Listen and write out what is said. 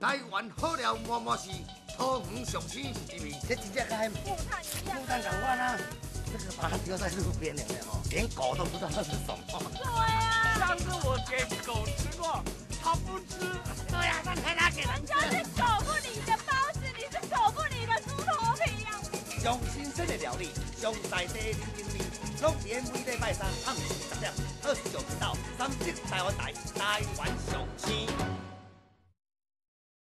台湾好料满满是，桃园上青是一味。这真正跟木炭一样。木炭港湾啊，这个把它丢在路边了哦，连狗都不知道那是什么。 对啊。 上次我给狗吃过，它不吃。 对呀，那还拿给人家？人家是狗不理的包子，你是狗不理的猪头皮呀。 上新鲜的料理，上在地人情味，拢连每礼拜三暗时10点，29频道，3色台湾台，台湾上青。